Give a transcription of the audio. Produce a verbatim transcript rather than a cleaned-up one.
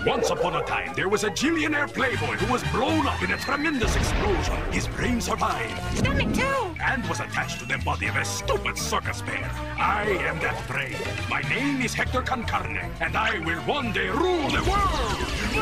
Once upon a time, there was a billionaire playboy who was blown up in a tremendous explosion. His brain survived. Stomach too! And was attached to the body of a stupid circus bear. I am that brain. My name is Hector Carne, and I will one day rule the world!